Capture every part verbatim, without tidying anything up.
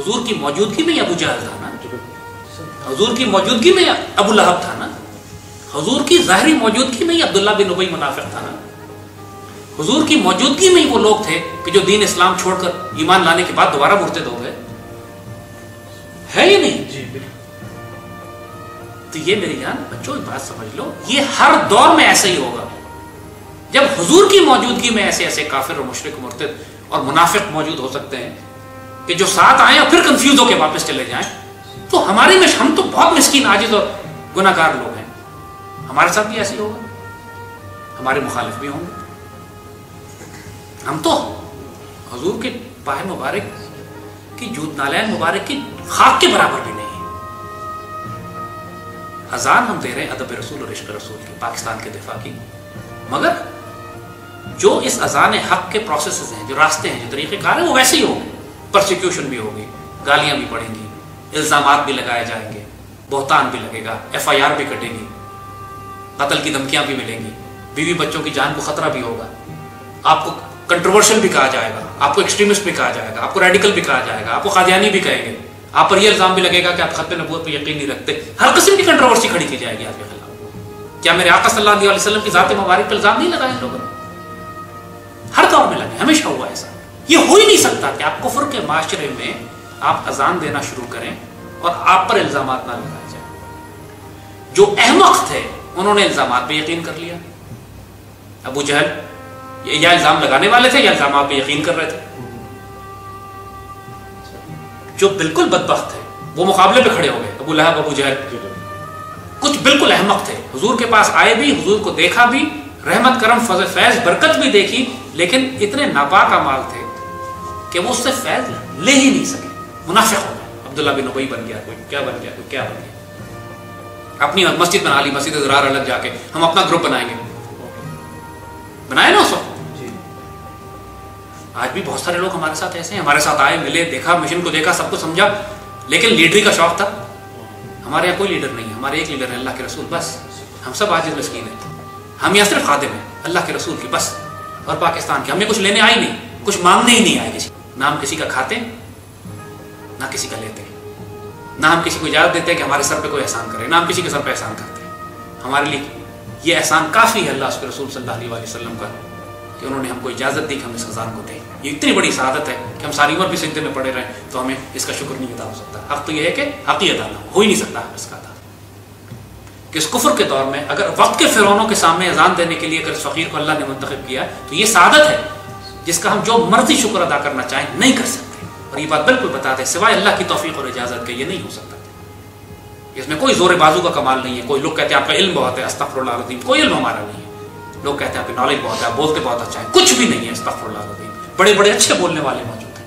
حضور کی موجودگی میں ابو جہل تھا نا، حضور کی موجودگی میں ابو لہب تھا نا، حضور کی ظاہری موجودگی میں ہی عبداللہ بن ابی منافق تھا نا، حضور کی موجودگی میں ہی وہ لوگ تھے کہ جو دین اسلام چھوڑ کر ایمان لانے کے بعد دوبارہ مرتد ہو گئے، ہے یا نہیں؟ جی بالکل. تو یہ میری جان بچوں ایک بات سمجھ لو، یہ ہر دور میں ایسا ہی ہوگا. جب حضور کی موجودگی میں ایسے ایسے کافر اور مشرک مرتد اور منافق موجود ہو سکتے ہیں کہ جو ساتھ آئیں اور پھر کنفیوز ہو کے واپس چلے جائیں، تو ہماری میں ہم تو بہت مسکین عاجز اور گناہ گار لوگ ہیں، ہمارے ساتھ بھی ایسے ہی ہوگا، ہمارے مخالف بھی ہوں گے. ہم تو حضور کے پائے مبارک کی جوت نالین مبارک کی خاک کے برابر بھی نہیں ہے. اذان ہم دے رہے ہیں ادب رسول اور عشق رسول کی، پاکستان کے دفاع کی، مگر جو اس اذان حق کے پروسیسز ہیں، جو راستے ہیں، جو طریقہ کار ہیں، وہ ویسے ہی ہوں گے. پرسیکیوشن بھی ہوگی، گالیاں بھی پڑیں گی، الزامات بھی لگائے جائیں گے، بہتان بھی لگے گا، ایف آئی آر بھی کٹے گی، قتل کی دھمکیاں بھی ملیں گی، بیوی بچوں کی جان کو خطرہ بھی ہوگا، آپ کو کنٹروورشل بھی کہا جائے گا، آپ کو ایکسٹریمسٹ بھی کہا جائے گا، آپ کو ریڈیکل بھی کہا جائے گا، آپ کو قادیانی بھی کہیں گے، آپ پر یہ الزام بھی لگے گا کہ آپ ختم نبوت پہ یقین نہیں رکھتے. ہر قسم کی کنٹروورسی کھڑی کی جائے گی آپ کے خلاف. کیا میرے آقا صلی اللہ علیہ وسلم کی ذات مبارک پہ الزام نہیں لگائے لوگوں نے؟ ہر دور میں لگے، ہمیشہ ہوا ایسا. یہ ہو ہی نہیں سکتا کہ آپ کفر کے معاشرے میں آپ اذان دینا شروع کریں اور آپ پر الزامات نہ لگائے جائیں. جو احمق تھے انہوں نے الزامات پہ یقین کر لیا. ابو جہل یا الزام لگانے والے تھے یا الزامات پہ یقین کر رہے تھے. جو بالکل بدبخت تھے وہ مقابلے پہ کھڑے ہو گئے، ابو لہب ابو جہل. کچھ بالکل احمق تھے، حضور کے پاس آئے بھی، حضور کو دیکھا بھی، رحمت کرم فضل فیض برکت بھی دیکھی، لیکن اتنے ناپاک اعمال تھے کہ وہ اس سے فیض لے ہی نہیں سکے. منافق ہو گئے. عبداللہ بن ابی بن گیا، کوئی کیا بن گیا، کوئی کیا بن گیا. اپنی مسجد بنا لی، مسجد ضرار الگ جا کے ہم اپنا گروپ بنائیں گے. بنائے نا اس وقت. آج بھی بہت سارے لوگ ہمارے ساتھ ایسے ہیں، ہمارے ساتھ آئے، ملے، دیکھا، مشن کو دیکھا، سب کو سمجھا، لیکن لیڈری کا شوق تھا. ہمارے یہاں کوئی لیڈر نہیں ہے، ہمارے ایک لیڈر ہے اللہ کے رسول، بس. ہم سب عاجز مسکین ہیں، ہم یہاں صرف خادم ہیں اللہ کے رسول کی بس. اور پاکستان کے ہمیں کچھ لینے آئی نہیں، کچھ مانگنے ہی نہیں آئے کسی. نہ ہم کسی کا کھاتے نہ کسی کا لیتے، نہ ہم کسی کو اجازت دیتے کہ ہمارے سر پہ کوئی احسان کرے، نہ ہم کسی کے سر پہ احسان کرتے ہیں. ہمارے لیے یہ احسان کافی ہے اللہ اس کے رسول صلی اللہ علیہ وسلم کا کہ انہوں نے ہم کو اجازت دی کہ ہم اس اذان کو دیں. یہ اتنی بڑی سعادت ہے کہ ہم ساری عمر بھی سجدے میں پڑے رہیں تو ہمیں اس کا شکر نہیں ادا ہو سکتا. حق تو یہ ہے کہ حق ہی ادا نہ ہو ہی نہیں سکتا اس کا ادا. کہ اس کفر کے دور میں اگر وقت کے فرعونوں کے سامنے اذان دینے کے لیے اگر اس فقیر کو اللہ نے منتخب کیا تو یہ سعادت ہے جس کا ہم جو مرضی شکر ادا کرنا چاہیں نہیں کر سکتے. اور یہ بات بالکل بتا دیں سوائے اللہ کی توفیق اور اجازت کے یہ نہیں ہو سکتا. اس میں کوئی زور بازو کا کمال نہیں ہے. کوئی لوگ کہتے ہیں آپ کا علم بہت ہے، استغفر اللہ العظیم، کوئی علم ہمارا نہیں ہے. لوگ کہتے ہیں آپ کی نالج بہت ہے، آپ بولتے بہت اچھا ہے، کچھ بھی نہیں ہے. استغفر اللہ العظیم. بڑے بڑے اچھے بولنے والے موجود ہیں.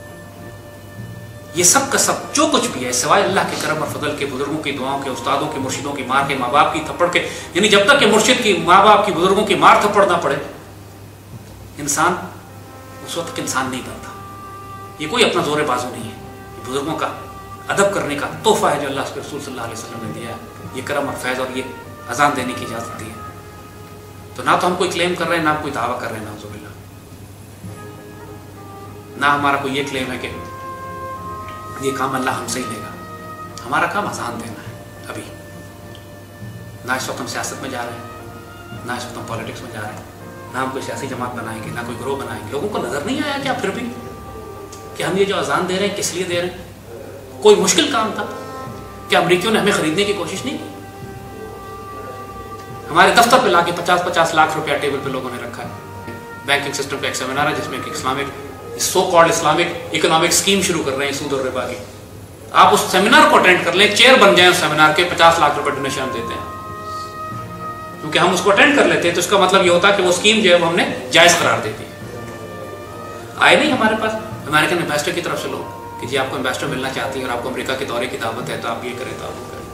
یہ سب کا سب جو کچھ بھی ہے سوائے اللہ کے کرم اور فضل کے، بزرگوں کی دعاؤں کے، استادوں کی، مرشدوں کی مار کے، ماں باپ کی تھپڑ کے، یعنی جب تک کہ مرشد کی، ماں باپ کی، بزرگوں کی مار تھپڑ نہ پڑے انسان اس وقت انسان نہیں بنتا. یہ کوئی اپنا زور بازو نہیں ہے، یہ بزرگوں کا ادب کرنے کا تحفہ ہے جو اللہ کے رسول صلی اللہ علیہ وسلم نے دیا ہے. یہ کرم اور فیض اور یہ اذان دینے کی اجازت دی ہے. تو نہ تو ہم کوئی کلیم کر رہے ہیں، نہ کوئی دعویٰ کر رہے ہیں، نعوذ باللہ. نہ ہمارا کوئی یہ کلیم ہے کہ یہ کام اللہ ہم سے ہی لے گا. ہمارا کام اذان دینا ہے. ابھی نہ اس وقت ہم سیاست میں جا رہے ہیں، نہ اس وقت ہم پالیٹکس میں جا رہے ہیں، نہ ہم کوئی سیاسی جماعت بنائیں گے، نہ کوئی گروہ بنائیں گے. لوگوں کو نظر نہیں آیا کیا پھر بھی کہ ہم یہ جو اذان دے رہے ہیں کس لیے دے رہے ہیں؟ کوئی مشکل کام تھا کہ امریکیوں نے ہمیں خریدنے کی کوشش نہیں کی؟ ہمارے دفتر پہ لا کے پچاس پچاس لاکھ روپیہ ٹیبل پہ لوگوں نے رکھا ہے. بینکنگ سسٹم کا ایک سیمینار ہے جس میں ایک Islamic so called Islamic economic scheme شروع کر رہے ہیں سود اور ربا کی. آپ اس سیمینار کو اٹینڈ کر لیں، چیئر بن جائیں اس سیمینار کے، پچاس لاکھ روپے ڈونیشن ہم دیتے ہیں. کیونکہ ہم اس کو اٹینڈ کر لیتے ہیں تو اس کا مطلب یہ ہوتا ہے کہ وہ اسکیم جو ہے وہ ہم نے جائز قرار دے دی. آئے نہیں ہمارے پاس امریکن انویسٹر کی طرف سے لوگ کہ جی آپ کو انویسٹر ملنا چاہتی ہے اور آپ کو امریکہ کے دورے کی دعوت ہے تو آپ یہ کریں تو آپ وہ کریں.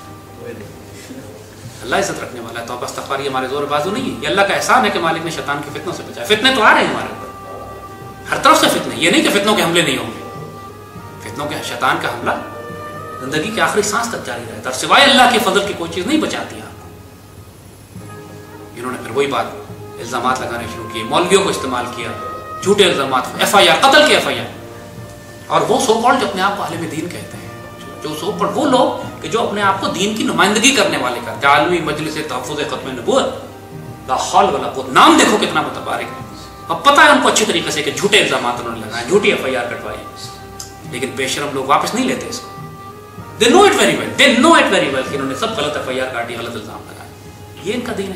اللہ عزت رکھنے والا ہے. توبہ استغفار یہ ہمارے زور بازو نہیں ہے، یہ اللہ کا احسان ہے کہ مالک نے شیطان کے فتنوں سے بچایا. فتنے تو آ رہے ہیں ہمارے اوپر ہر طرف سے فتنے. یہ نہیں کہ فتنوں کے حملے نہیں ہوں گے، فتنوں کے شیطان کا حملہ زندگی کے آخری سانس تک جاری رہتا ہے. سوائے اللہ کے فضل کی کوئی چیز نہیں بچاتی آپ کو. انہوں نے پھر وہی بات الزامات لگانے شروع کیے، مولویوں کو استعمال کیا، جھوٹے الزامات، ایف آئی آر، قتل کے ایف آئی آر. اور وہ سو کالڈ جو اپنے آپ کو عالم دین کہتے ہیں، جو سو کالڈ وہ لوگ کہ جو اپنے آپ کو دین کی نمائندگی کرنے والے کرتے ہیں، عالمی مجلس تحفظ ختم نبوت، لا حول ولا قوت، نام دیکھو کتنا متبارک ہے. اب پتہ ہے ان کو اچھی طریقے سے کہ جھوٹے الزامات انہوں نے لگائے، جھوٹی ایف آئی آر کٹوائی، لیکن بے شرم لوگ واپس نہیں لیتے اس کو. They know it very well, they know it very well کہ انہوں نے سب غلط ایف آئی آر کاٹی، غلط الزام لگائے. یہ ان کا دین ہے.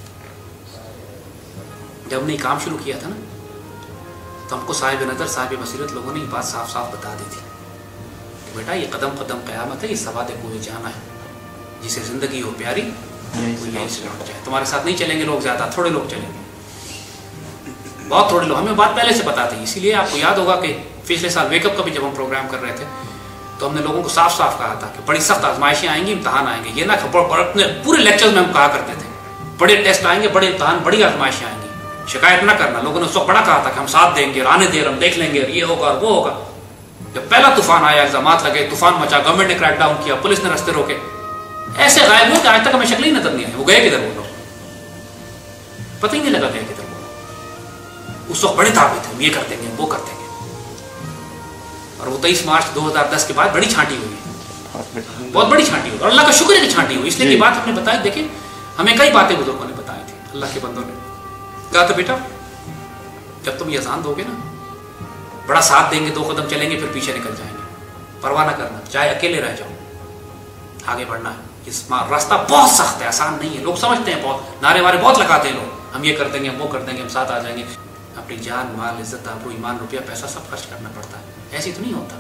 جب ہم نے کام شروع کیا تھا نا تو ہم کو صاحب نظر صاحب بصیرت لوگوں نے یہ بات صاف صاف بتا دی تھی کہ بیٹا یہ قدم قدم قیامت ہے، یہ سواد کوئی جانا ہے، جسے زندگی ہو پیاری وہ یہیں سے لوٹ جائے. تمہارے ساتھ نہیں چلیں گے لوگ، زیادہ تھوڑے لوگ چلیں گے، بہت تھوڑے لوگ. ہمیں بات پہلے سے پتا تھی، اسی لیے آپ کو یاد ہوگا کہ پچھلے سال ویک اپ کا بھی جب ہم پروگرام کر رہے تھے تو ہم نے لوگوں کو صاف صاف کہا تھا کہ بڑی سخت آزمائشیں آئیں گی، امتحان آئیں گے. یہ نہ اپنے پورے لیکچر میں ہم کہا کرتے تھے بڑے ٹیسٹ آئیں گے، بڑے امتحان، بڑی آزمائشیں آئیں گی، شکایت نہ کرنا. لوگوں نے اس وقت بڑا کہا تھا کہ ہم ساتھ دیں گے، آنے دیر ہم دیکھ لیں گے، یہ ہوگا اور وہ ہوگا. جب پہلا طوفان آیا، الزامات لگے، طوفان مچا، گورنمنٹ نے کریک ڈاؤن کیا، پولیس نے رستے روکے، ایسے غائب ہوئے کہ آج تک ہمیں شکل ہی نظر نہیں آئی. وہ گئے کدھر؟ وہ لوگ پتہ ہی نہیں لگا گئے کدھر. وہ اس وقت بڑے دعوے تھے، ہم یہ کر دیں گے، وہ کر دیں گے. اور وہ تیئیس مارچ دو ہزار دس کے بعد بڑی چھانٹی ہوئی، بہت بڑی چھانٹی ہوئی. اور اللہ کا شکر ہے کہ چھانٹی ہوئی، اس لیے کہ بات ہم نے بتائی. دیکھیں ہمیں کئی باتیں بزرگوں نے بتائی تھی، اللہ کے بندوں نے کہا تھا بیٹا جب تم یہ اذان دو گے نا، بڑا ساتھ دیں گے، دو قدم چلیں گے، پھر پیچھے نکل جائیں گے، پرواہ نہ کرنا، چاہے اکیلے رہ جاؤ، آگے بڑھنا ہے. اس راستہ بہت سخت ہے، آسان نہیں ہے. لوگ سمجھتے ہیں، بہت نعرے وارے بہت لگاتے ہیں لوگ، ہم یہ کر دیں گے، ہم وہ کر دیں گے، ہم ساتھ آ جائیں گے. اپنی جان، مال، عزت، آبرو، ایمان، روپیہ، پیسہ سب خرچ کرنا پڑتا ہے. ایسے تو نہیں ہوتا.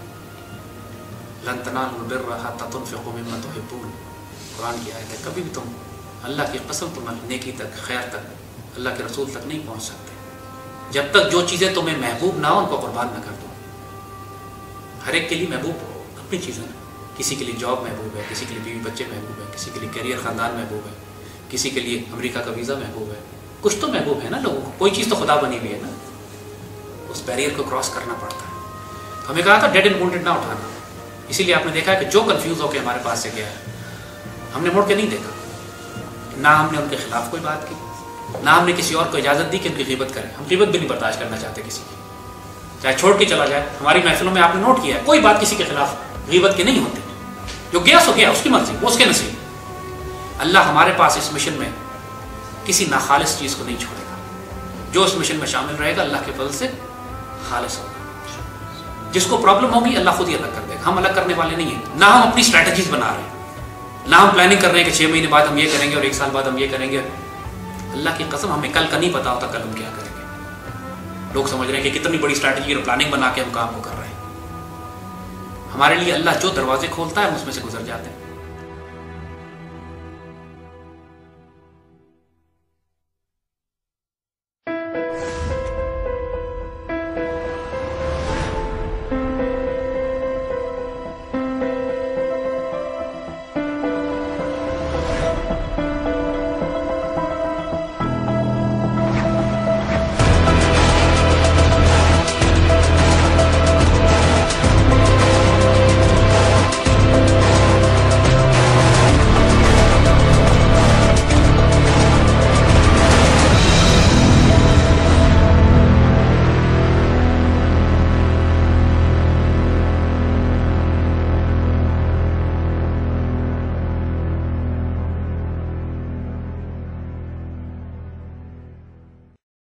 لن تنالوا البر حتى تنفقوا مما تحبون، قرآن کی آیت ہے. کبھی بھی تم اللہ کی قسم تم نیکی تک، خیر تک، اللہ کے رسول تک نہیں پہنچ سکتے جب تک جو چیزیں تمہیں محبوب نہ ہو ان کو قربان نہ کر دو. ہر ایک کے لیے محبوب اپنی چیزیں ہیں. کسی کے لیے جاب محبوب ہے، کسی کے لیے بیوی بچے محبوب ہے، کسی کے لیے کیریئر خاندان محبوب ہے، کسی کے لیے امریکہ کا ویزا محبوب ہے. کچھ تو محبوب ہے نا لوگوں کو، کوئی چیز تو خدا بنی ہوئی ہے نا. اس بیریئر کو کراس کرنا پڑتا ہے. تو ہمیں کہا تھا ڈیڈ اینڈ وونڈڈ نہ اٹھانا. اسی لیے آپ نے دیکھا ہے کہ جو کنفیوز ہو کے ہمارے پاس سے گیا ہے، ہم نے مڑ کے نہیں دیکھا. نہ ہم نے ان کے خلاف کوئی بات کی، نہ ہم نے کسی اور کو اجازت دی کہ ان کی غیبت کریں. ہم غیبت بھی نہیں برداشت کرنا چاہتے کسی کی، چاہے چھوڑ کے چلا جائے. ہماری محفلوں میں آپ نے نوٹ کیا ہے کوئی بات کسی کے خلاف غیبت کے نہیں ہوتے. جو گیا سو گیا، اس کی مرضی، وہ اس کے نصیب. اللہ ہمارے پاس اس مشن میں کسی ناخالص چیز کو نہیں چھوڑے گا. جو اس مشن میں شامل رہے گا اللہ کے فضل سے خالص ہوگا. جس کو پرابلم ہوگی اللہ خود ہی الگ کر دے گا. ہم الگ کرنے والے نہیں ہیں. نہ ہم اپنی اسٹریٹجیز بنا رہے ہیں، نہ ہم پلاننگ کر رہے ہیں کہ چھ مہینے بعد ہم یہ کریں گے اور ایک سال بعد ہم یہ کریں گے. اللہ کی قسم ہمیں کل کا نہیں پتا ہوتا کل ہم کیا کریں گے. لوگ سمجھ رہے ہیں کہ کتنی بڑی اسٹریٹجی اور پلاننگ بنا کے ہم کام کو کر رہے ہیں. ہمارے لیے اللہ جو دروازے کھولتا ہے ہم اس میں سے گزر جاتے ہیں.